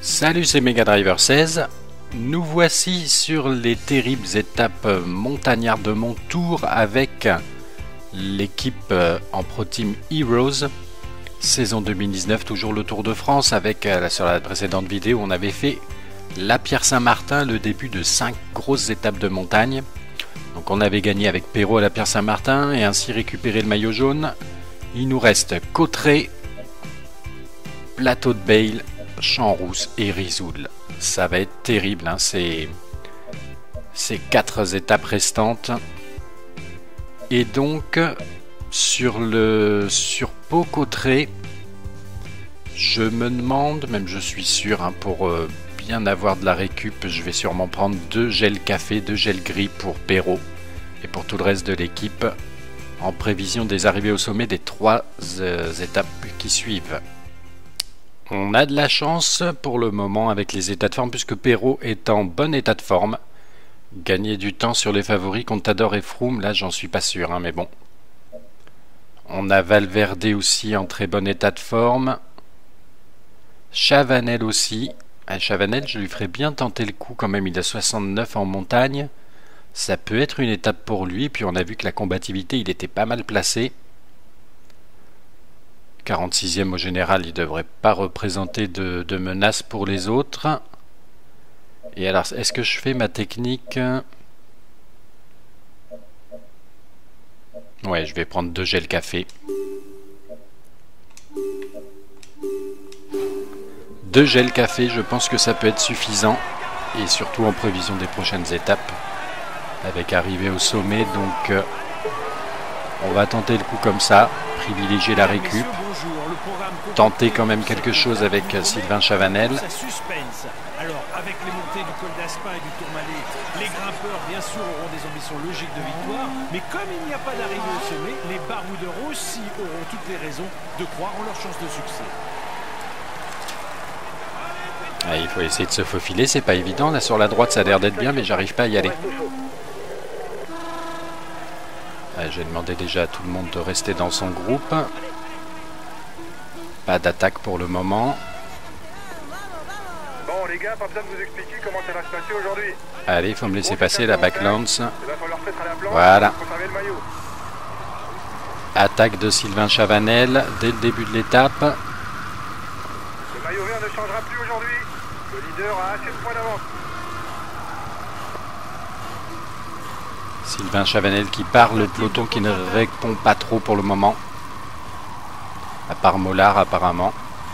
Salut, c'est Mega Driver 16. Nous voici sur les terribles étapes montagnardes de mon tour avec l'équipe en Pro Team Heroes. Saison 2019, toujours le Tour de France avec, sur la précédente vidéo, on avait fait la Pierre Saint-Martin, le début de 5 grosses étapes de montagne. Donc on avait gagné avec Perrault à la Pierre Saint-Martin et ainsi récupéré le maillot jaune. Il nous reste Cauterets, Plateau de Bayle, Champs-Rousse et Risoul. Ça va être terrible, hein, ces 4 étapes restantes. Et donc sur Pau Cauterets, je me demande, même je suis sûr, hein, pour bien avoir de la récup, je vais sûrement prendre 2 gels café, 2 gels gris pour Perrault et pour tout le reste de l'équipe, en prévision des arrivées au sommet des 3 étapes qui suivent. On a de la chance pour le moment avec les états de forme, puisque Perrault est en bon état de forme. Gagner du temps sur les favoris, Contador et Froome, là j'en suis pas sûr, hein, mais bon. On a Valverde aussi en très bon état de forme. Chavanel aussi. Chavanel, je lui ferais bien tenter le coup quand même, il a 69 en montagne. Ça peut être une étape pour lui, puis on a vu que la combativité, il était pas mal placé. 46e au général, il ne devrait pas représenter de menace pour les autres. Et alors, est-ce que je fais ma technique? Ouais, je vais prendre 2 gels café. 2 gels café, je pense que ça peut être suffisant. Et surtout en prévision des prochaines étapes. Avec arrivée au sommet, donc on va tenter le coup comme ça. Privilégier la récup. Tenter quand même quelque chose avec Sylvain Chavanel. Alors, avec les montées du col d'Aspin et du Tourmalet, les grimpeurs, bien sûr, auront des ambitions logiques de victoire. Mais comme il n'y a pas d'arrivée au sommet, les baroudeurs aussi auront toutes les raisons de croire en leur chance de succès. Ah, il faut essayer de se faufiler, c'est pas évident. Là, sur la droite, ça a l'air d'être bien, mais j'arrive pas à y aller. Ah, j'ai demandé déjà à tout le monde de rester dans son groupe. Pas d'attaque pour le moment. Bon les gars, pas besoin de vous expliquer comment ça va se passer aujourd'hui. Allez, il faut me laisser passer la backlands. Voilà. Attaque de Sylvain Chavanel dès le début de l'étape. Le maillot vert ne changera plus aujourd'hui. Le leader a assez de points d'avance. Sylvain Chavanel qui part, le peloton qui ne répond pas trop pour le moment. À part Mollard apparemment.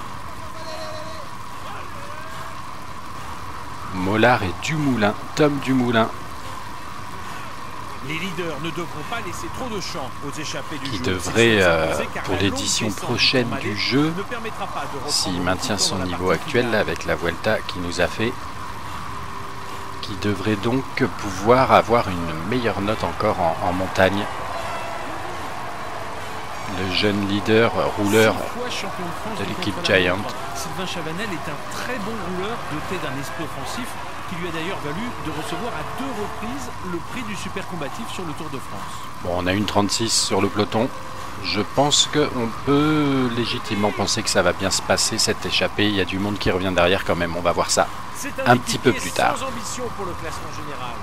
Mollard et Dumoulin, Tom Dumoulin. Les leaders ne devront pas laisser trop de champ aux échappées du jeu. Qui devrait, pour l'édition prochaine du jeu, s'il maintient son niveau actuel là, avec la Vuelta qui nous a fait, qui devrait donc pouvoir avoir une meilleure note encore en montagne. Le jeune leader, rouleur de l'équipe Giant. Sylvain Chavanel est un très bon rouleur doté d'un esprit offensif qui lui a d'ailleurs valu de recevoir à 2 reprises le prix du super combatif sur le Tour de France. Bon, on a une 36 sur le peloton. Je pense qu'on peut légitimement penser que ça va bien se passer cette échappée. Il y a du monde qui revient derrière quand même, on va voir ça un petit peu plus tard. Sans ambition pour le classement général.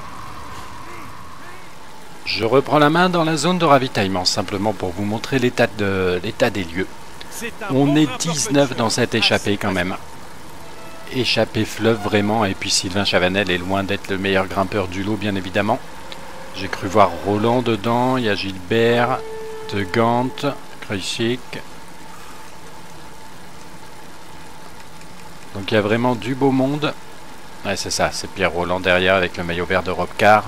Je reprends la main dans la zone de ravitaillement, simplement pour vous montrer l'état des lieux. On est 19 dans cette échappée quand même. Échappée fleuve vraiment, et puis Sylvain Chavanel est loin d'être le meilleur grimpeur du lot, bien évidemment. J'ai cru voir Roland dedans, il y a Gilbert, De Gant, Krejcik. Donc il y a vraiment du beau monde. Ouais, c'est ça, c'est Pierre Roland derrière avec le maillot vert de Robcar.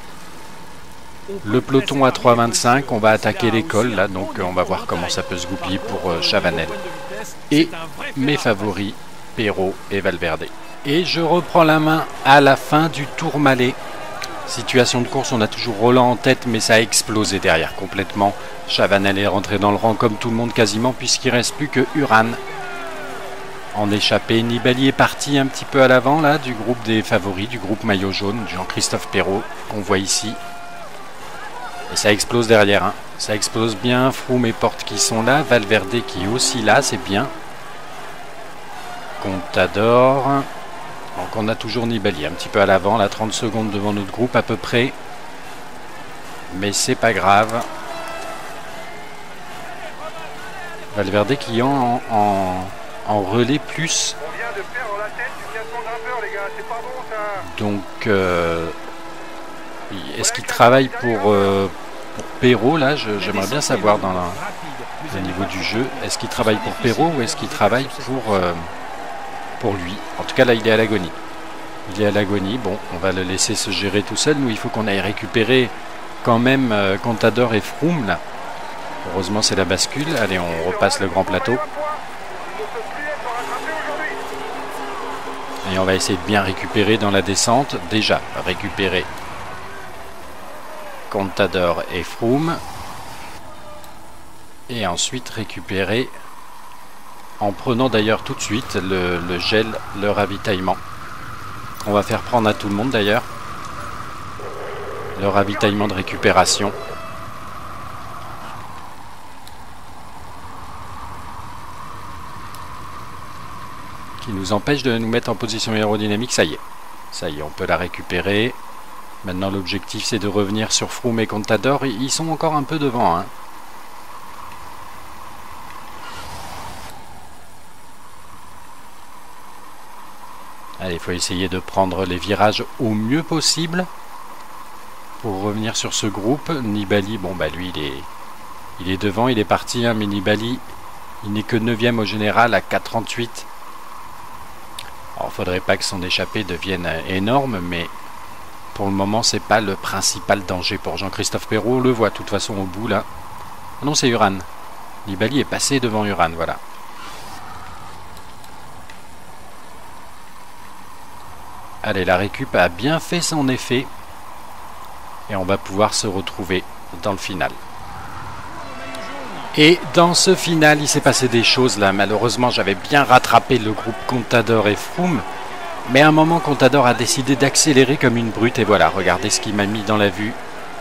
Le peloton à 3,25, on va attaquer l'école là, donc on va voir comment ça peut se goupiller pour Chavanel. Et mes favoris, Perrault et Valverde. Et je reprends la main à la fin du Tourmalet. Situation de course, on a toujours Roland en tête, mais ça a explosé derrière complètement. Chavanel est rentré dans le rang comme tout le monde quasiment, puisqu'il ne reste plus que Uran. En échappée, Nibali est parti un petit peu à l'avant là, du groupe des favoris, du groupe maillot jaune, Jean-Christophe Perrault, qu'on voit ici. Et ça explose derrière, hein. Ça explose bien. Froome et Porte qui sont là. Valverde qui est aussi là, c'est bien. Contador. Donc on a toujours Nibali un petit peu à l'avant, là 30 secondes devant notre groupe à peu près. Mais c'est pas grave. Valverde qui est en relais plus. On vient de perdre la tête du biathlon grimpeur, les gars, c'est pas bon ça. Donc, est-ce qu'il travaille pour Perrault là? J'aimerais bien savoir dans au niveau du jeu. Est-ce qu'il travaille pour Perrault ou est-ce qu'il travaille pour lui? En tout cas, là, il est à l'agonie. Il est à l'agonie. Bon, on va le laisser se gérer tout seul. Nous, il faut qu'on aille récupérer quand même Contador et Froome là. Heureusement, c'est la bascule. Allez, on repasse le grand plateau. Et on va essayer de bien récupérer dans la descente. Déjà, récupérer Contador et Froome. Et ensuite récupérer, en prenant d'ailleurs tout de suite le gel, le ravitaillement. On va faire prendre à tout le monde d'ailleurs. Le ravitaillement de récupération. Qui nous empêche de nous mettre en position aérodynamique. Ça y est, on peut la récupérer. Maintenant l'objectif c'est de revenir sur Froome et Contador. Ils sont encore un peu devant, hein. Allez, il faut essayer de prendre les virages au mieux possible pour revenir sur ce groupe. Nibali, bon bah lui il est devant, il est parti, hein, mais Nibali il n'est que 9e au général à 4,38. Alors faudrait pas que son échappée devienne énorme, mais pour le moment c'est pas le principal danger pour Jean-Christophe Perrault. On le voit de toute façon au bout là. Non, c'est Uran. Nibali est passé devant Uran, voilà. Allez, la récup a bien fait son effet. Et on va pouvoir se retrouver dans le final. Et dans ce final, il s'est passé des choses là. Malheureusement, j'avais bien rattrapé le groupe Contador et Froome. Mais à un moment, Contador a décidé d'accélérer comme une brute. Et voilà, regardez ce qu'il m'a mis dans la vue.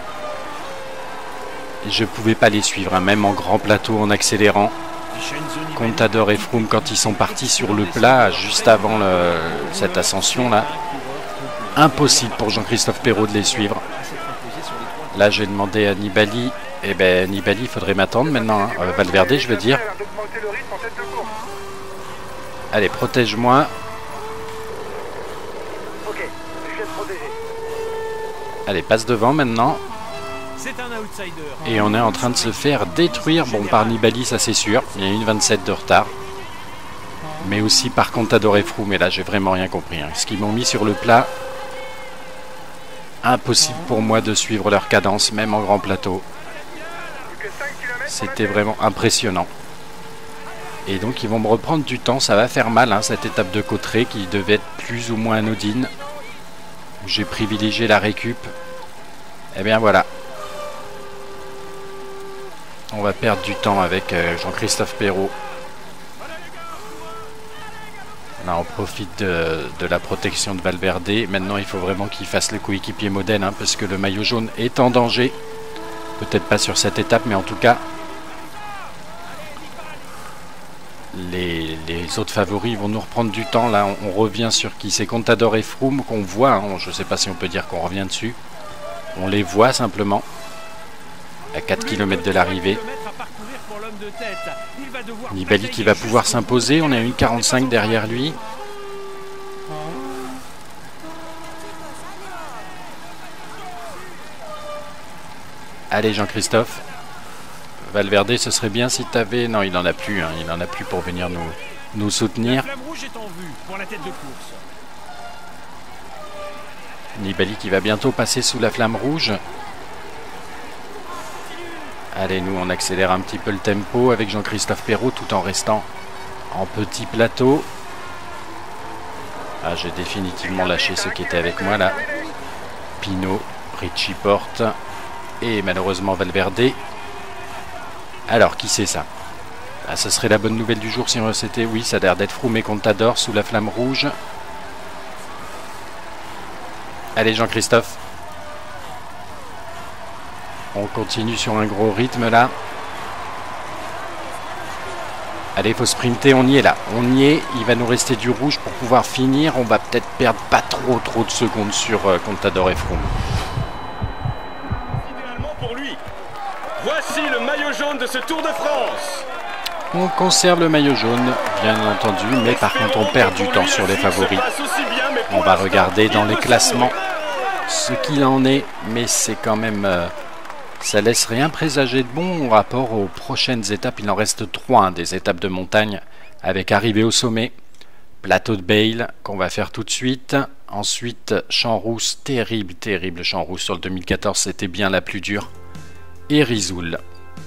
Je ne pouvais pas les suivre, hein, même en grand plateau, en accélérant. Contador et Froome, quand ils sont partis sur le plat, juste avant cette ascension là, impossible pour Jean-Christophe Perrault de les suivre. Là, j'ai demandé à Nibali. Eh ben, Nibali, il faudrait m'attendre maintenant, hein. Valverde, je veux dire. Allez, protège-moi. Allez, passe devant maintenant. Et on est en train de se faire détruire. Bon, par Nibali, ça c'est sûr. Il y a une 27 de retard. Mais aussi par Contador et Froome. Mais là, j'ai vraiment rien compris, hein. Ce qu'ils m'ont mis sur le plat. Impossible pour moi de suivre leur cadence, même en grand plateau. C'était vraiment impressionnant. Et donc ils vont me reprendre du temps, ça va faire mal, hein, cette étape de Cauterets qui devait être plus ou moins anodine. J'ai privilégié la récup. Et bien voilà. On va perdre du temps avec Jean-Christophe Perrault. Là, on profite de la protection de Valverde. Maintenant, il faut vraiment qu'il fasse le coéquipier modèle, hein, parce que le maillot jaune est en danger. Peut-être pas sur cette étape, mais en tout cas, les autres favoris vont nous reprendre du temps. Là, on revient sur qui? C'est Contador et Froome qu'on voit. Hein, je ne sais pas si on peut dire qu'on revient dessus. On les voit simplement à 4 km de l'arrivée. Nibali qui va pouvoir s'imposer. On est à 1,45 derrière lui. Allez Jean-Christophe. Valverde, ce serait bien si tu avais... Non, il n'en a plus. Hein. Il n'en a plus pour venir nous soutenir. Nibali qui va bientôt passer sous la flamme rouge. Allez, nous, on accélère un petit peu le tempo avec Jean-Christophe Perrault tout en restant en petit plateau. Ah, j'ai définitivement lâché ceux qui étaient avec moi là. Pinot, Richie Porte et malheureusement Valverde. Alors, qui c'est ça? Ah, ce serait la bonne nouvelle du jour si c'était... Oui, ça a l'air d'être Froome et Contador sous la flamme rouge. Allez, Jean-Christophe. On continue sur un gros rythme là. Allez, il faut sprinter, on y est là. On y est, il va nous rester du rouge pour pouvoir finir. On va peut-être perdre pas trop de secondes sur Contador et Froome. Idéalement pour lui. Voici le maillot jaune de ce Tour de France. On conserve le maillot jaune, bien entendu, mais par contre on perd du temps sur les favoris. On va regarder dans les classements ce qu'il en est, mais c'est quand même... ça laisse rien présager de bon en rapport aux prochaines étapes. Il en reste 3 des étapes de montagne, avec arrivée au sommet, plateau de Bale qu'on va faire tout de suite. Ensuite, Champs-Rousse, terrible Champs-Rousse sur le 2014, c'était bien la plus dure. Et Risoul.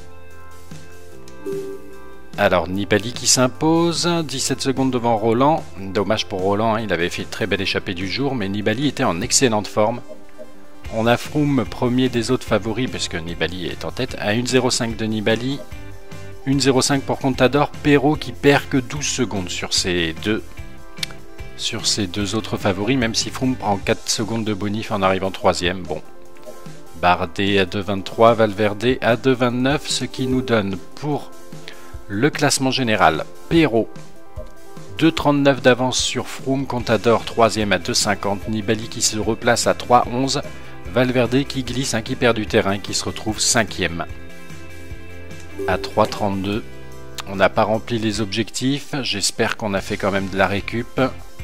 Alors Nibali qui s'impose, 17 secondes devant Roland. Dommage pour Roland, hein, il avait fait une très belle échappée du jour, mais Nibali était en excellente forme. On a Froome premier des autres favoris, parce que Nibali est en tête, à 1,05 de Nibali. 1,05 pour Contador. Perrault qui perd que 12 secondes sur ces deux autres favoris, même si Froome prend 4 secondes de bonif en arrivant 3ème. Bon. Bardet à 2,23, Valverde à 2,29, ce qui nous donne pour le classement général, Perrault 2,39 d'avance sur Froome, Contador 3ème à 2,50, Nibali qui se replace à 3,11, Valverde qui glisse, qui perd du terrain, qui se retrouve 5ème à 3,32. On n'a pas rempli les objectifs, j'espère qu'on a fait quand même de la récup.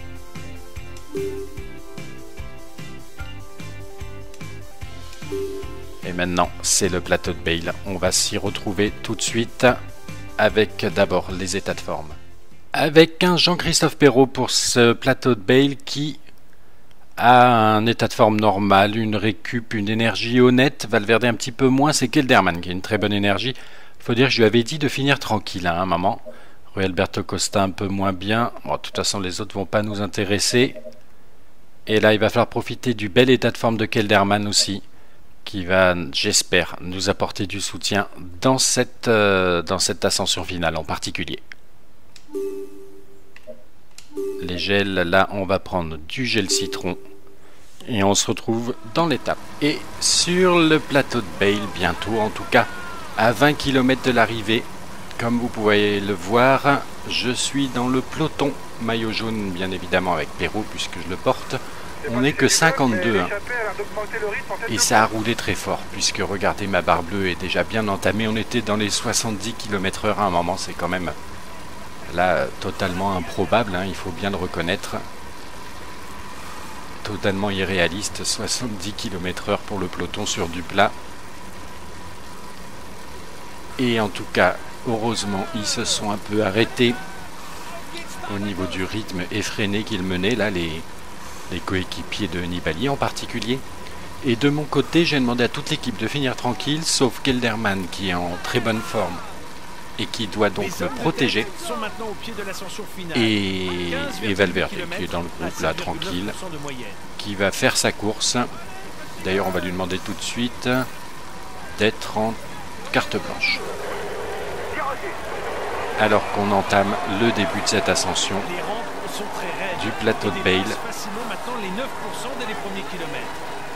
Et maintenant, c'est le plateau de Bale, on va s'y retrouver tout de suite. Avec d'abord les états de forme. Avec un Jean-Christophe Perrault pour ce plateau de Bale qui a un état de forme normal, une récup, une énergie honnête. Valverde un petit peu moins, c'est Kelderman qui a une très bonne énergie. Il faut dire que je lui avais dit de finir tranquille à un moment. Rui Alberto Costa un peu moins bien. Bon, de toute façon, les autres vont pas nous intéresser. Et là, il va falloir profiter du bel état de forme de Kelderman aussi, qui va, j'espère, nous apporter du soutien dans cette ascension finale en particulier. Les gels, là, on va prendre du gel citron et on se retrouve dans l'étape. Et sur le plateau de Bale, bientôt, en tout cas, à 20 km de l'arrivée, comme vous pouvez le voir, je suis dans le peloton, maillot jaune, bien évidemment, avec Perrault, puisque je le porte. On n'est que 52 et ça a roulé très fort puisque regardez, ma barre bleue est déjà bien entamée. On était dans les 70 km/h à un moment, c'est quand même là totalement improbable, il faut bien le reconnaître. Totalement irréaliste, 70 km/h pour le peloton sur du plat. Et en tout cas, heureusement, ils se sont un peu arrêtés au niveau du rythme effréné qu'ils menaient là, les coéquipiers de Nibali en particulier. Et de mon côté, j'ai demandé à toute l'équipe de finir tranquille, sauf Kelderman qui est en très bonne forme et qui doit donc le protéger. Et Valverde qui est dans le groupe là, tranquille, qui va faire sa course. D'ailleurs, on va lui demander tout de suite d'être en carte blanche. Alors qu'on entame le début de cette ascension du plateau de Bale. Les 9% dès les premiers kilomètres.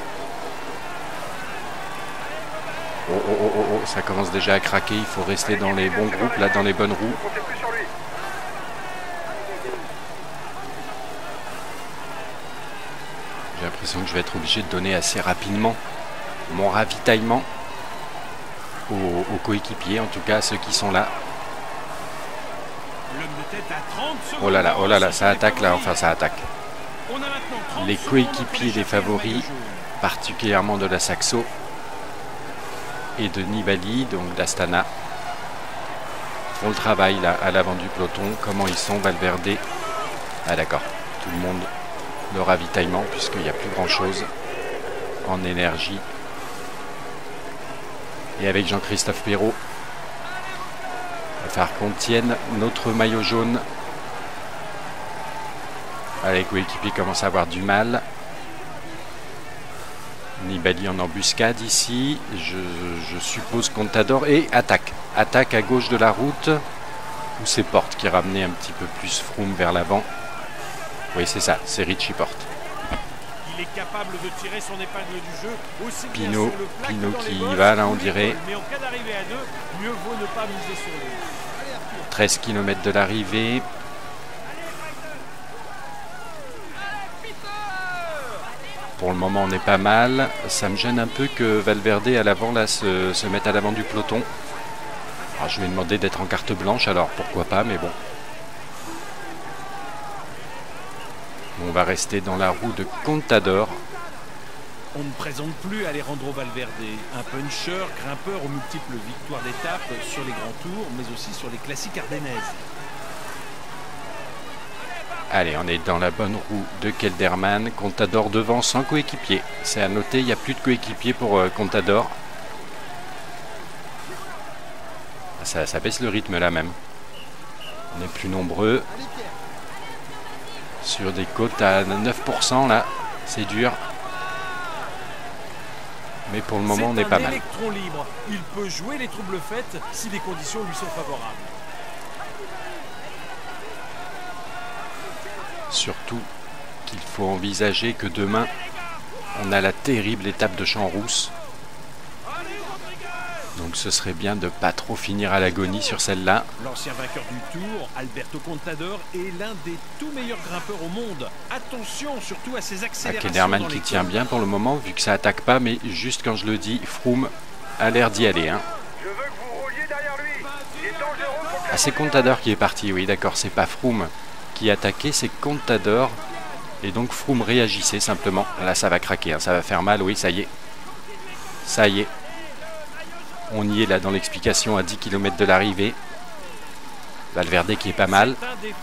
Oh, ça commence déjà à craquer, il faut rester dans les bons groupes, là, dans les bonnes roues. J'ai l'impression que je vais être obligé de donner assez rapidement mon ravitaillement aux coéquipiers, en tout cas à ceux qui sont là. Oh là là, ça attaque là, enfin ça attaque. Les coéquipiers des favoris, particulièrement de la Saxo et de Nibali, donc d'Astana, font le travail là à l'avant du peloton. Comment ils sont, Valverde? Ah d'accord, tout le monde, le ravitaillement, puisqu'il n'y a plus grand chose en énergie. Et avec Jean-Christophe Perrault, il va falloir qu'on tienne notre maillot jaune. Les coéquipiers commencent à avoir du mal. Nibali en embuscade ici. Je suppose Contador. Et attaque. Attaque à gauche de la route. Ou c'est Porte qui ramenait un petit peu plus Froome vers l'avant. Oui, c'est ça. C'est Richie Porte. Il est capable de tirer son épingle du jeu. Aussi Pinot qui y va là, on dirait. Mais en cas d'arrivée à deux, mieux vaut ne pas miser sur lui. 13 km de l'arrivée. Pour le moment, on est pas mal. Ça me gêne un peu que Valverde à l'avant là se mette à l'avant du peloton. Alors, je lui ai demandé d'être en carte blanche, alors pourquoi pas, mais bon. On va rester dans la roue de Contador. On ne présente plus Alejandro Valverde, un puncher, grimpeur aux multiples victoires d'étape sur les grands tours, mais aussi sur les classiques ardennaises. Allez, on est dans la bonne roue de Kelderman. Contador devant sans coéquipier. C'est à noter, il n'y a plus de coéquipier pour Contador. Ça baisse le rythme là même. On est plus nombreux. Sur des côtes à 9% là, c'est dur. Mais pour le moment, on est pas mal. Électron libre. Il peut jouer les troubles faites si les conditions lui sont favorables. Surtout qu'il faut envisager que demain, on a la terrible étape de Champs-Rousse. Donc ce serait bien de ne pas trop finir à l'agonie sur celle-là. L'ancien vainqueur du Tour, Alberto Contador, est l'un des tout meilleurs grimpeurs au monde. Attention surtout à ses accélérations. Kelderman qui tient bien pour le moment, vu que ça attaque pas, mais juste quand je le dis, Froome a l'air d'y aller. Hein. Je veux que vous rouliez derrière lui. Il est dangereux pour Ah, c'est Contador qui est parti, oui d'accord, c'est pas Froome qui attaquait, c'est Contador. Et donc Froome réagissait simplement. Là ça va craquer, hein, ça va faire mal, oui ça y est. Ça y est. On y est là dans l'explication à 10 km de l'arrivée. Valverde qui est pas mal.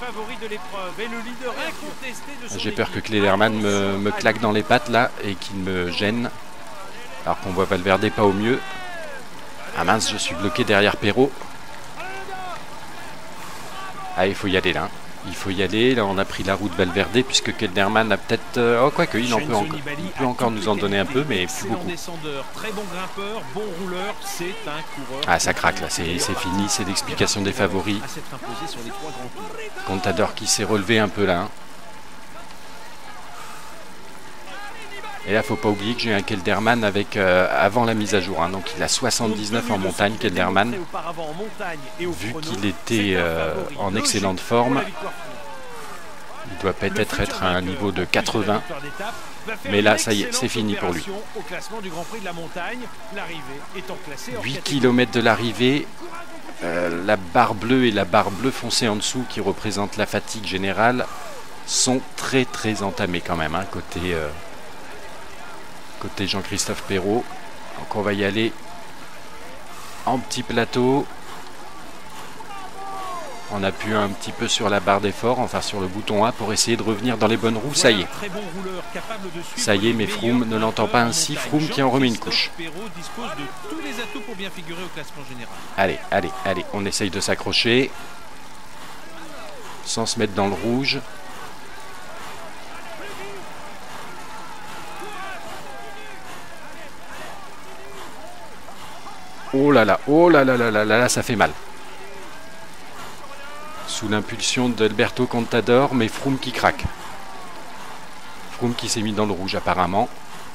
J'ai peur que Kelderman me claque dans les pattes là et qu'il me gêne. Alors qu'on voit Valverde pas au mieux. Ah mince, je suis bloqué derrière Perrault. Ah, il faut y aller là. Il faut y aller. Là, on a pris la route Valverde puisque Kelderman a peut-être... oh, quoique, il peut encore nous en donner un peu, mais plus beaucoup. Très bon grimpeur, bon rouleur, c'est un coureur. Ah, ça craque là, c'est fini, c'est l'explication des favoris. Contador qui s'est relevé un peu là. Hein. Et là, faut pas oublier que j'ai un Kelderman avec avant la mise à jour. Hein. Donc il a 79 en montagne, Kelderman. Vu qu'il était en excellente forme, il doit peut-être être à un niveau de 80. Mais là, ça y est, c'est fini pour lui. 8 km de l'arrivée. La barre bleue et la barre bleue foncée en dessous qui représentent la fatigue générale sont très très entamées quand même, hein, côté Jean-Christophe Perrault. Donc on va y aller en petit plateau. On appuie un petit peu sur la barre d'effort, enfin sur le bouton A pour essayer de revenir dans les bonnes roues. Ça y est. Ça y est, mais Froome ne l'entend pas ainsi. Froome qui en remet une couche. Allez, allez, allez. On essaye de s'accrocher sans se mettre dans le rouge. Oh là là, oh là là là là là, ça fait mal. Sous l'impulsion d'Alberto Contador, mais Froome qui craque. Froome qui s'est mis dans le rouge apparemment.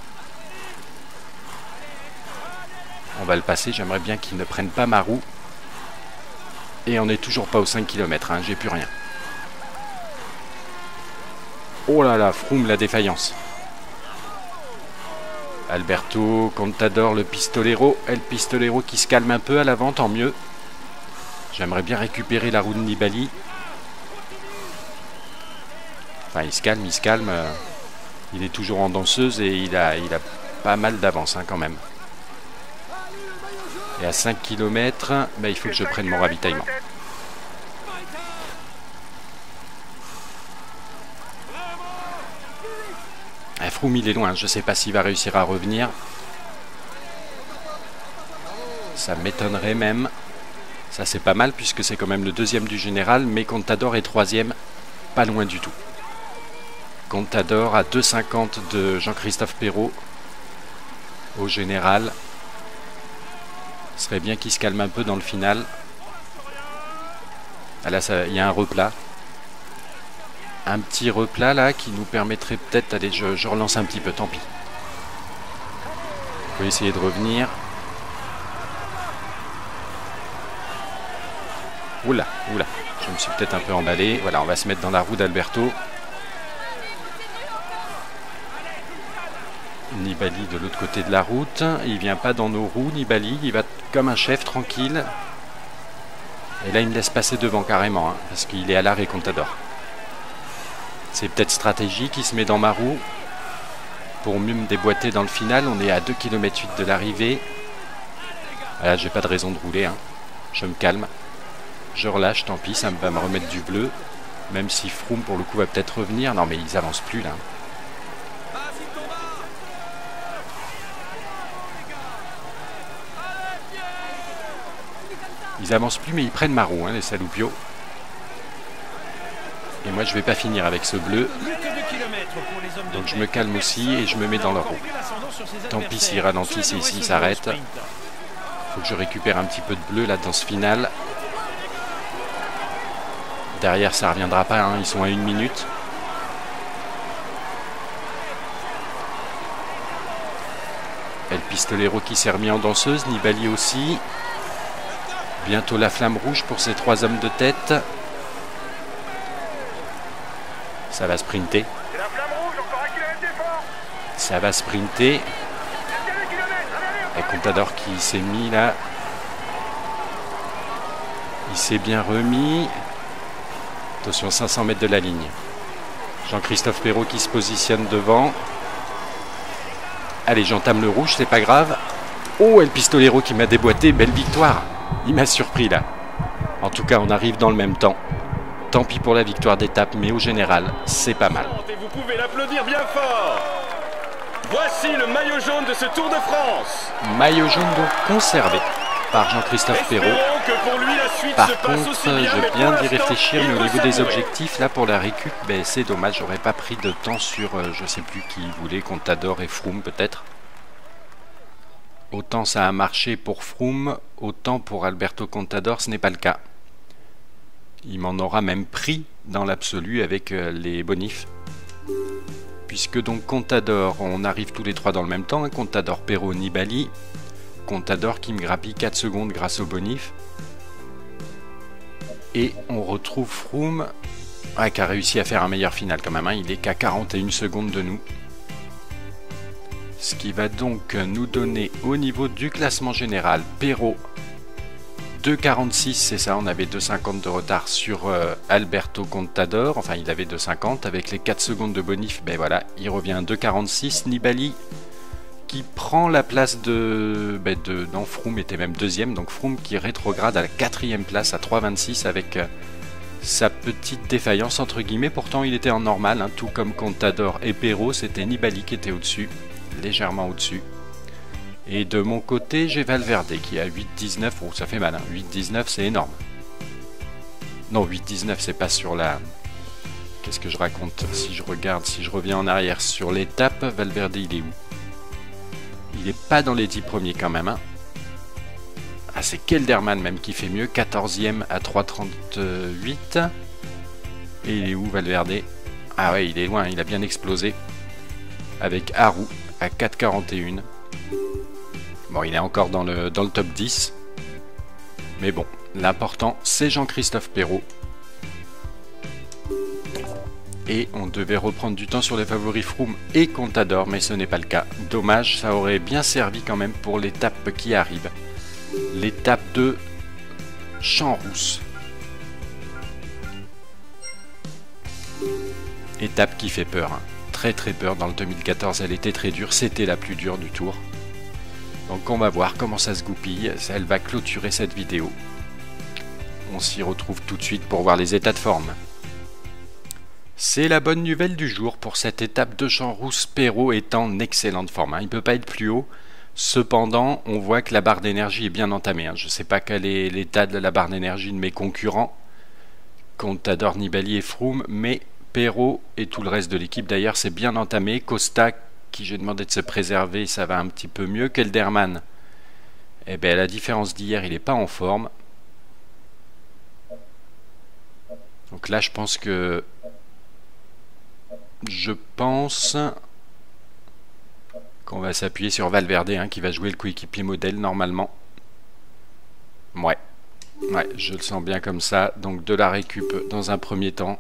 On va le passer, j'aimerais bien qu'il ne prenne pas ma roue. Et on n'est toujours pas aux 5 km, hein, j'ai plus rien. Oh là là, Froome la défaillance. Alberto Contador, le pistolero. El pistolero qui se calme un peu à l'avant, tant mieux. J'aimerais bien récupérer la roue de Nibali. Enfin, il se calme. Il est toujours en danseuse et il a pas mal d'avance hein, quand même. Et à 5 km, bah, il faut que je prenne mon ravitaillement. Froome il est loin, je ne sais pas s'il va réussir à revenir. Ça m'étonnerait même. Ça c'est pas mal puisque c'est quand même le deuxième du général, mais Contador est troisième, pas loin du tout. Contador à 2,50 de Jean-Christophe Perrault au général. Ce serait bien qu'il se calme un peu dans le final. Ah là, il y a un replat. Un petit replat là qui nous permettrait peut-être... Allez, je relance un petit peu, tant pis. On peut essayer de revenir. Oula, oula, je me suis peut-être un peu emballé. Voilà, on va se mettre dans la roue d'Alberto. Nibali de l'autre côté de la route. Il vient pas dans nos roues, Nibali. Il va comme un chef, tranquille. Et là, il me laisse passer devant carrément, hein, parce qu'il est à l'arrêt, Contador. C'est peut-être stratégique, il se met dans ma roue pour mieux me déboîter dans le final. On est à 2,8 km de l'arrivée. Voilà, j'ai pas de raison de rouler, hein. Je me calme. Je relâche, tant pis, ça va me remettre du bleu. Même si Froome, pour le coup, va peut-être revenir. Non, mais ils avancent plus, là. Ils avancent plus, mais ils prennent ma roue, hein, les saloupios. Et moi, je vais pas finir avec ce bleu. Donc je me calme aussi et je me mets dans leur roue. Tant pis s'ils ralentissent et s'ils s'arrêtent. Faut que je récupère un petit peu de bleu là dans ce final. Derrière, ça reviendra pas, hein, ils sont à 1 minute. El Pistolero qui s'est remis en danseuse, Nibali aussi. Bientôt la flamme rouge pour ces 3 hommes de tête. Ça va sprinter. Ça va sprinter. Et Contador qui s'est mis là. Il s'est bien remis. Attention, 500 mètres de la ligne. Jean-Christophe Perrault qui se positionne devant. Allez, j'entame le rouge, c'est pas grave. Oh, El Pistolero qui m'a déboîté. Belle victoire. Il m'a surpris là. En tout cas, on arrive dans le même temps. Tant pis pour la victoire d'étape, mais au général, c'est pas mal. Et vous pouvez l'applaudir bien fort. Voici le maillot jaune de ce Tour de France. Maillot jaune donc conservé par Jean-Christophe Perrault. Par contre, je viens d'y réfléchir, mais au niveau des objectifs, là pour la récup, ben, c'est dommage, j'aurais pas pris de temps sur, je sais plus qui voulait, Contador et Froome peut-être. Autant ça a marché pour Froome, autant pour Alberto Contador, ce n'est pas le cas. Il m'en aura même pris dans l'absolu avec les bonifs. Puisque donc Contador, on arrive tous les 3 dans le même temps, hein, Contador, Perrault, Nibali. Contador qui me grappille 4 secondes grâce au bonif. Et on retrouve Froome, qui a réussi à faire un meilleur final quand même, hein, il est qu'à 41 secondes de nous. Ce qui va donc nous donner au niveau du classement général, Perrault 2,46, c'est ça, on avait 2,50 de retard sur Alberto Contador, enfin il avait 2,50, avec les 4 secondes de bonif, ben voilà, il revient à 2,46, Nibali qui prend la place non, Froome était même 2e, donc Froome qui rétrograde à la 4e place à 3,26 avec sa petite défaillance entre guillemets, pourtant il était en normal, hein, tout comme Contador et Perrault, c'était Nibali qui était au-dessus, légèrement au-dessus. Et de mon côté, j'ai Valverde qui est à 8,19. Oh, ça fait mal, hein. 8,19, c'est énorme. Non, 8,19, c'est pas sur la... Qu'est-ce que je raconte? Si je regarde, si je reviens en arrière sur l'étape, Valverde, il est où? Il est pas dans les 10 premiers quand même, hein. Ah, c'est Kelderman même qui fait mieux. 14e à 3,38. Et il est où, Valverde? Ah ouais, il est loin, il a bien explosé. Avec Haru à 4,41. Bon, il est encore dans le top 10. Mais bon, l'important, c'est Jean-Christophe Perrault. Et on devait reprendre du temps sur les favoris Froome et Contador, mais ce n'est pas le cas. Dommage, ça aurait bien servi quand même pour l'étape qui arrive. L'étape de Champs-Rousse. Étape qui fait peur, hein. Très très peur. Dans le 2014, elle était très dure. C'était la plus dure du tour. Donc on va voir comment ça se goupille, elle va clôturer cette vidéo. On s'y retrouve tout de suite pour voir les états de forme. C'est la bonne nouvelle du jour pour cette étape de Champs-Rousse. Perrault est en excellente forme, hein. Il ne peut pas être plus haut. Cependant, on voit que la barre d'énergie est bien entamée, hein. Je ne sais pas quel est l'état de la barre d'énergie de mes concurrents, Contador, Nibali et Froome, mais Perrault et tout le reste de l'équipe d'ailleurs, c'est bien entamé. Costa, qui j'ai demandé de se préserver, ça va un petit peu mieux. Kelderman, eh bien, à la différence d'hier, il n'est pas en forme. Donc là, je pense qu'on va s'appuyer sur Valverde, hein, qui va jouer le coéquipier modèle normalement. Ouais. Ouais, je le sens bien comme ça. Donc de la récup dans un premier temps.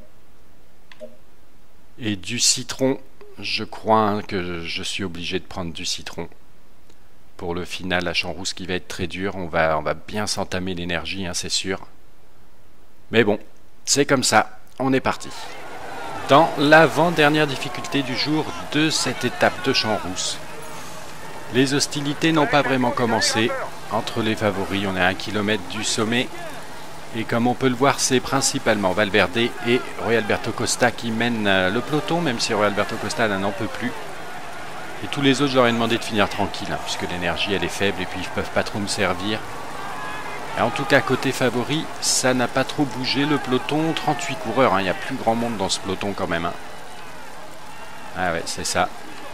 Et du citron. Je crois hein, que je suis obligé de prendre du citron. Pour le final, la Champs-Rousses qui va être très dur. On va bien s'entamer l'énergie, hein, c'est sûr. Mais bon, c'est comme ça. On est parti. Dans l'avant-dernière difficulté du jour de cette étape de Champs-Rousses. Les hostilités n'ont pas vraiment commencé. Entre les favoris, on est à 1 km du sommet. Et comme on peut le voir, c'est principalement Valverde et Rui Alberto Costa qui mènent le peloton, même si Rui Alberto Costa n'en peut plus. Et tous les autres, je leur ai demandé de finir tranquille, hein, puisque l'énergie elle est faible et puis ils ne peuvent pas trop me servir. Et en tout cas, côté favori, ça n'a pas trop bougé. Le peloton, 38 coureurs, hein, il y a plus grand monde dans ce peloton quand même. Hein. Ah ouais, c'est ça.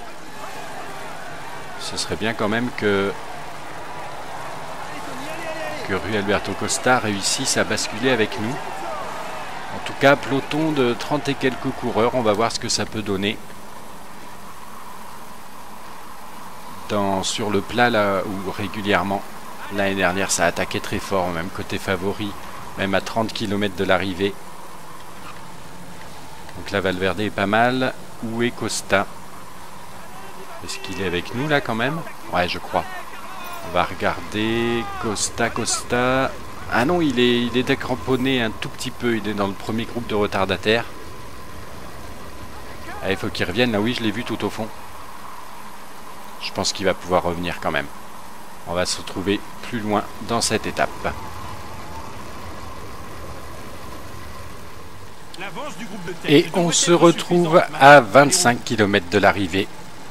Ce serait bien quand même que Rui Alberto Costa réussisse à basculer avec nous. En tout cas, peloton de 30 et quelques coureurs, on va voir ce que ça peut donner. Sur le plat, là où régulièrement, l'année dernière, ça attaquait très fort, même côté favori, même à 30 km de l'arrivée. Donc là, Valverde est pas mal. Où est Costa? Est-ce qu'il est avec nous, là, quand même? Ouais, je crois. On va regarder Costa. Ah non, il est décramponné un tout petit peu. Il est dans le premier groupe de retardataires. Ah, il faut qu'il revienne. Là, oui, je l'ai vu tout au fond. Je pense qu'il va pouvoir revenir quand même. On va se retrouver plus loin dans cette étape. Et on se retrouve à 25 km de l'arrivée.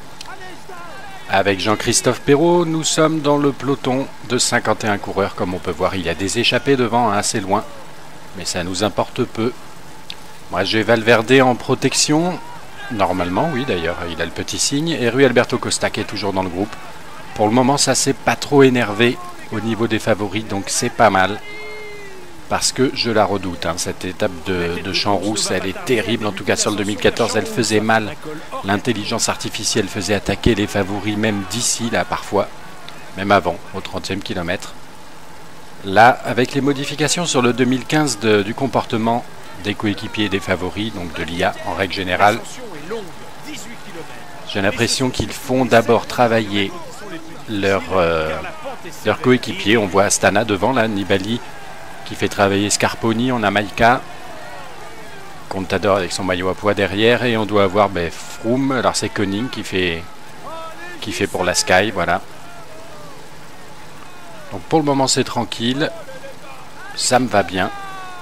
Avec Jean-Christophe Perrault, nous sommes dans le peloton de 51 coureurs. Comme on peut voir, il y a des échappées devant, hein, assez loin. Mais ça nous importe peu. Moi, j'ai Valverde en protection. Normalement, oui, d'ailleurs, il a le petit signe. Et Rui Alberto Costa qui est toujours dans le groupe. Pour le moment, ça s'est pas trop énervé au niveau des favoris, donc c'est pas mal. Parce que je la redoute, hein. Cette étape de Champs-Rousses, elle est terrible. En tout cas, sur le 2014, elle faisait mal. L'intelligence artificielle faisait attaquer les favoris, même d'ici, là, parfois. Même avant, au 30e kilomètre. Là, avec les modifications sur le 2015 du comportement des coéquipiers et des favoris, donc de l'IA, en règle générale, j'ai l'impression qu'ils font d'abord travailler leurs coéquipiers. On voit Astana devant, là, Nibali, qui fait travailler Scarponi, on a Maïka, Contador avec son maillot à pois derrière, et on doit avoir Froome, alors c'est Koenig qui fait pour la Sky, voilà. Donc pour le moment c'est tranquille, ça me va bien.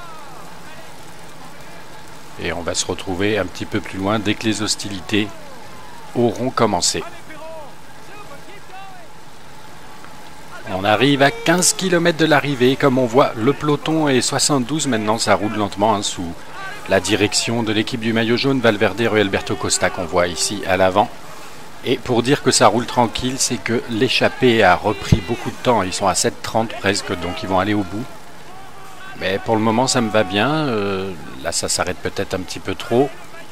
Et on va se retrouver un petit peu plus loin dès que les hostilités auront commencé. On arrive à 15 km de l'arrivée. Comme on voit, le peloton est 72 maintenant. Ça roule lentement, hein, sous la direction de l'équipe du maillot jaune, Valverde et Rui Alberto Costa, qu'on voit ici à l'avant. Et pour dire que ça roule tranquille, c'est que l'échappée a repris beaucoup de temps. Ils sont à 7,30 presque, donc ils vont aller au bout. Mais pour le moment, ça me va bien. Là, ça s'arrête peut-être un petit peu trop.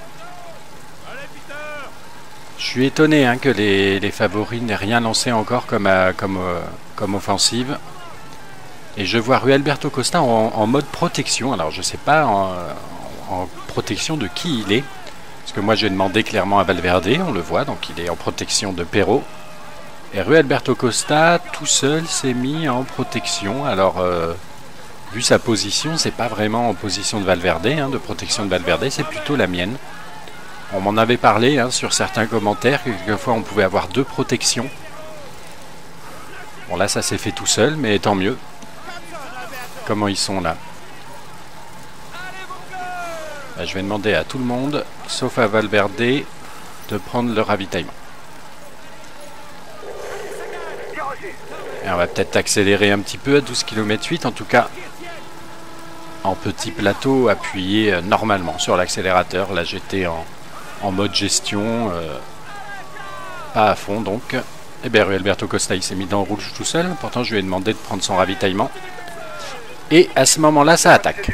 Je suis étonné, hein, que les favoris n'aient rien lancé encore comme offensive. Et je vois Rui Alberto Costa en mode protection. Alors je ne sais pas en protection de qui il est. Parce que moi j'ai demandé clairement à Valverde, on le voit, donc il est en protection de Perrault. Et Rui Alberto Costa tout seul s'est mis en protection. Alors vu sa position, c'est pas vraiment en position de Valverde, hein, de protection de Valverde, c'est plutôt la mienne. On m'en avait parlé, hein, sur certains commentaires, que quelquefois on pouvait avoir 2 protections. Bon là ça s'est fait tout seul, mais tant mieux. Comment ils sont là? Là, je vais demander à tout le monde, sauf à Valverde, de prendre le ravitaillement. Et on va peut-être accélérer un petit peu à 12 km 8, en tout cas en petit plateau, appuyé normalement sur l'accélérateur. Là j'étais en mode gestion, pas à fond donc. Et bien Rui Alberto Costa il s'est mis dans le rouge tout seul, pourtant je lui ai demandé de prendre son ravitaillement. Et à ce moment-là ça attaque.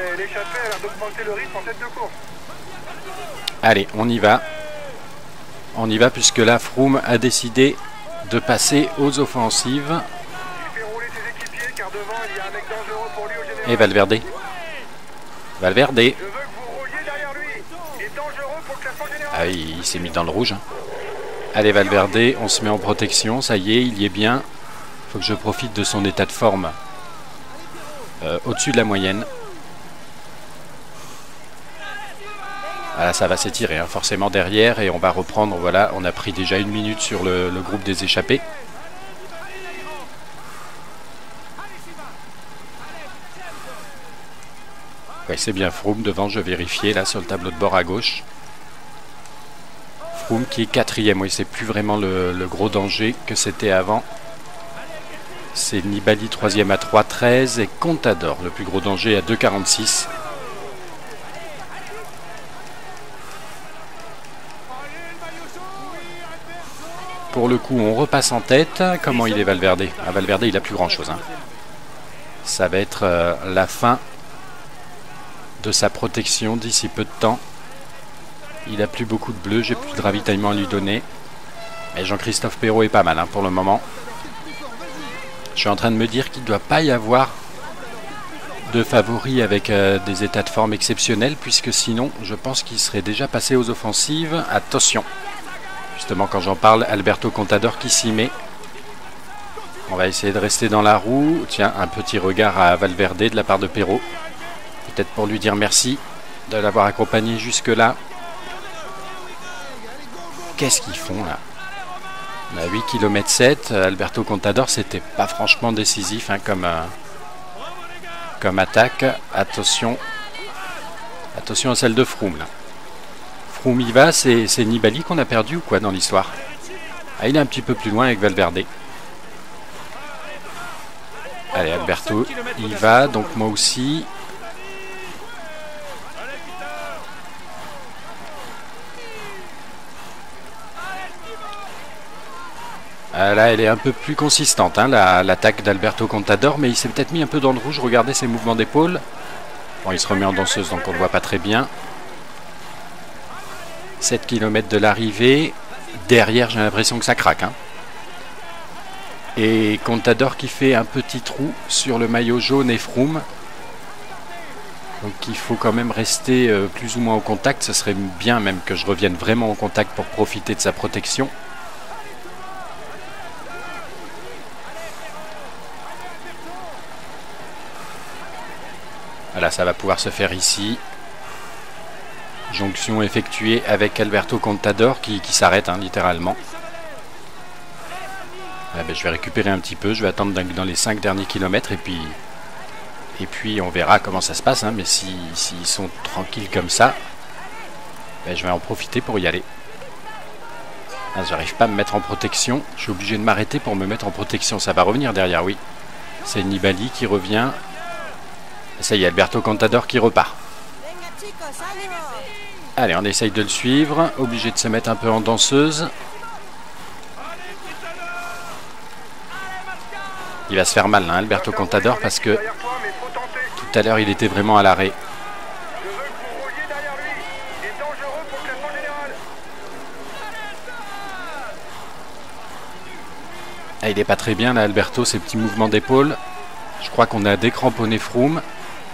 Allez, on y va. On y va puisque là Froome a décidé de passer aux offensives. devant, il y a un mec dangereux pour lui au général. Et Valverde. Valverde. Je veux que vous rouliez derrière lui. Il est dangereux pour le classement général. Ah oui, il s'est mis dans le rouge. Allez Valverde, on se met en protection, ça y est, il y est bien. Faut que je profite de son état de forme au-dessus de la moyenne. Voilà, ça va s'étirer hein, forcément derrière et on va reprendre, voilà, on a pris déjà 1 minute sur le groupe des échappés. Ouais, c'est bien Froome devant, je vérifiais là sur le tableau de bord à gauche. Froome qui est 4e, oui, c'est plus vraiment le gros danger que c'était avant. C'est Nibali 3e à 3,13 et Contador, le plus gros danger à 2,46. Pour le coup, on repasse en tête. Comment il est Valverde? Ah, Valverde, il a plus grand chose. Hein. Ça va être la fin de sa protection d'ici peu de temps. Il a plus beaucoup de bleu, j'ai plus de ravitaillement à lui donner. Mais Jean-Christophe Perrault est pas mal hein, pour le moment. Je suis en train de me dire qu'il ne doit pas y avoir de favoris avec des états de forme exceptionnels, puisque sinon, je pense qu'il serait déjà passé aux offensives. Attention! Justement, quand j'en parle, Alberto Contador qui s'y met. On va essayer de rester dans la roue. Tiens, un petit regard à Valverde de la part de Perrault. Peut-être pour lui dire merci de l'avoir accompagné jusque-là. Qu'est-ce qu'ils font là? On a 8 km 7. Alberto Contador, c'était pas franchement décisif hein, comme attaque. Attention. Attention à celle de Froome là. Froome y va, c'est Nibali qu'on a perdu ou quoi dans l'histoire? Ah, il est un petit peu plus loin avec Valverde. Allez, Alberto y va, donc moi aussi. Là, elle est un peu plus consistante, hein, l'attaque d'Alberto Contador, mais il s'est peut-être mis un peu dans le rouge. Regardez ses mouvements d'épaule. Bon, il se remet en danseuse, donc on ne le voit pas très bien. 7 km de l'arrivée. Derrière, j'ai l'impression que ça craque. Hein. Et Contador qui fait un petit trou sur le maillot jaune et Froome. Donc il faut quand même rester plus ou moins au contact. Ce serait bien même que je revienne vraiment au contact pour profiter de sa protection. Voilà, ça va pouvoir se faire ici. Jonction effectuée avec Alberto Contador qui s'arrête hein, littéralement. Ah ben, je vais récupérer un petit peu, je vais attendre dans les 5 derniers kilomètres et puis on verra comment ça se passe. Hein, mais s'ils sont tranquilles comme ça, ben, je vais en profiter pour y aller. Ah, j'arrive pas à me mettre en protection, je suis obligé de m'arrêter pour me mettre en protection. Ça va revenir derrière, oui. C'est Nibali qui revient. Et ça y est, Alberto Contador qui repart. Allez, on essaye de le suivre. Obligé de se mettre un peu en danseuse. Il va se faire mal, hein, Alberto Contador, parce que tout à l'heure, il était vraiment à l'arrêt. Ah, il n'est pas très bien, là, Alberto, ses petits mouvements d'épaule. Je crois qu'on a décramponné Froome.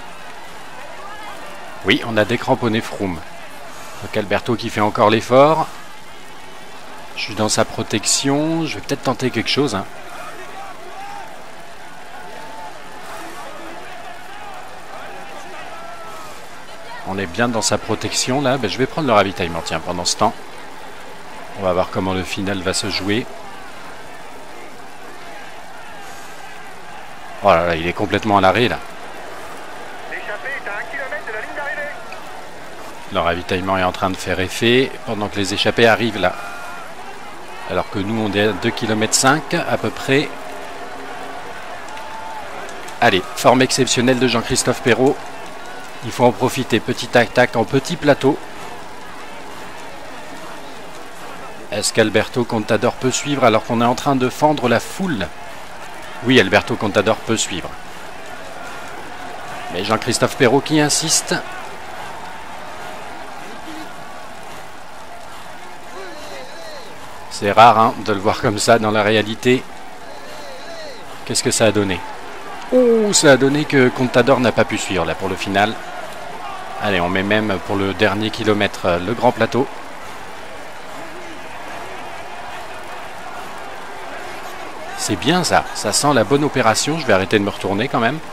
Oui, on a décramponné Froome. Donc Alberto qui fait encore l'effort. Je suis dans sa protection. Je vais peut-être tenter quelque chose. Hein. On est bien dans sa protection là. Ben, je vais prendre le ravitaillement. Tiens, pendant ce temps. On va voir comment le final va se jouer. Oh là là, il est complètement à l'arrêt là. Le ravitaillement est en train de faire effet pendant que les échappés arrivent là. Alors que nous on est à 2,5 km à peu près. Allez, forme exceptionnelle de Jean-Christophe Perrault. Il faut en profiter. Petit tac-tac en petit plateau. Est-ce qu'Alberto Contador peut suivre alors qu'on est en train de fendre la foule? Oui, Alberto Contador peut suivre. Mais Jean-Christophe Perrault qui insiste. C'est rare hein, de le voir comme ça dans la réalité. Qu'est-ce que ça a donné? Oh, ça a donné que Contador n'a pas pu suivre là pour le final. Allez, on met même pour le dernier kilomètre le grand plateau. C'est bien ça, ça sent la bonne opération. Je vais arrêter de me retourner quand même.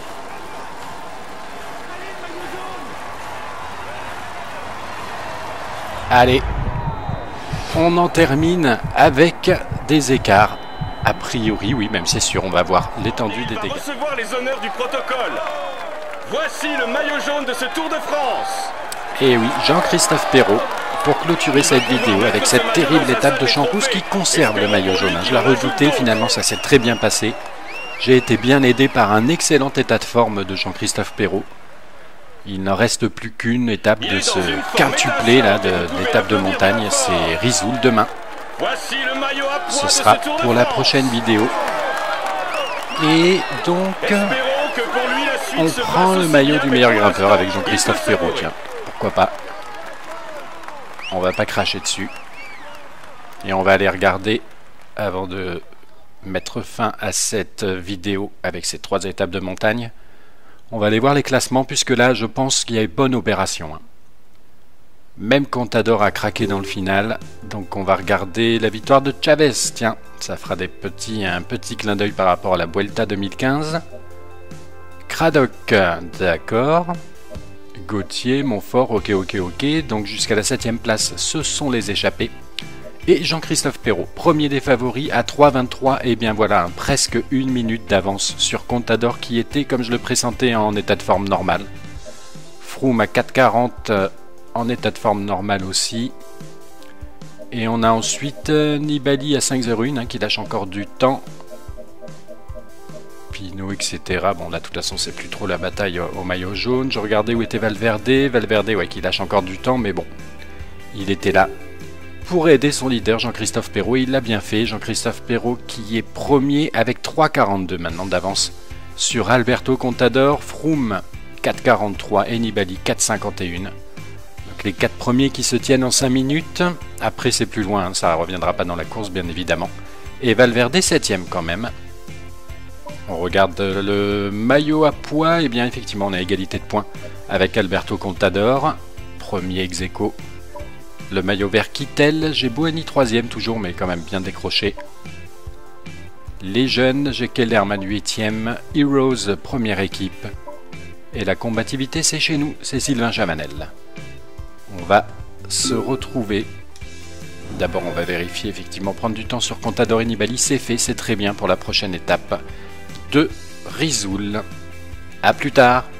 Allez, on en termine avec des écarts. A priori, oui, même c'est sûr, on va voir l'étendue des dégâts. Recevoir les honneurs du protocole. Voici le maillot jaune de ce Tour de France. Et oui, Jean-Christophe Perrault, pour clôturer cette vidéo avec cette terrible étape de Champs-Rousse qui conserve le maillot jaune. Je la redoutais, finalement ça s'est très bien passé. J'ai été bien aidé par un excellent état de forme de Jean-Christophe Perrault. Il n'en reste plus qu'une étape de ce quintuplé là, de l'étape de montagne, c'est Risoul demain. Voici le maillot à poids. Ce sera pour la prochaine vidéo. Et donc, on prend le maillot du meilleur grimpeur avec Jean-Christophe Perrault. Tiens, pourquoi pas. On va pas cracher dessus. Et on va aller regarder, avant de mettre fin à cette vidéo avec ces 3 étapes de montagne, on va aller voir les classements, puisque là, je pense qu'il y a une bonne opération. Même Contador a craqué dans le final, donc on va regarder la victoire de Chavez. Tiens, ça fera un petit clin d'œil par rapport à la Vuelta 2015. Craddock, d'accord. Gauthier, Montfort, ok. Donc jusqu'à la 7ème place, ce sont les échappés. Et Jean-Christophe Perrault, premier des favoris à 3,23. Et bien voilà, presque 1 minute d'avance sur Contador qui était, comme je le pressentais, en état de forme normal. Froome à 4,40 en état de forme normal aussi. Et on a ensuite Nibali à 5,01 qui lâche encore du temps. Pinot, etc. Bon là de toute façon c'est plus trop la bataille au maillot jaune. Je regardais où était Valverde. Valverde ouais qui lâche encore du temps, mais bon, il était là pour aider son leader Jean-Christophe Perrault. Il l'a bien fait. Jean-Christophe Perrault qui est premier avec 3,42 maintenant d'avance sur Alberto Contador. Froome 4,43 et Nibali 4,51. Les 4 premiers qui se tiennent en 5 minutes. Après c'est plus loin, ça ne reviendra pas dans la course bien évidemment. Et Valverde 7ème quand même. On regarde le maillot à poids. Et bien effectivement on a égalité de points avec Alberto Contador. Premier ex-aequo. Le maillot vert Kittel. J'ai Bouhanni 3ème toujours, mais quand même bien décroché. Les jeunes, j'ai Kellerman 8ème. Heroes première équipe. Et la combativité c'est chez nous, c'est Sylvain Chavanel. On va se retrouver. D'abord, on va vérifier, effectivement, prendre du temps sur Contador et Nibali. C'est fait, c'est très bien pour la prochaine étape de Risoul. A plus tard.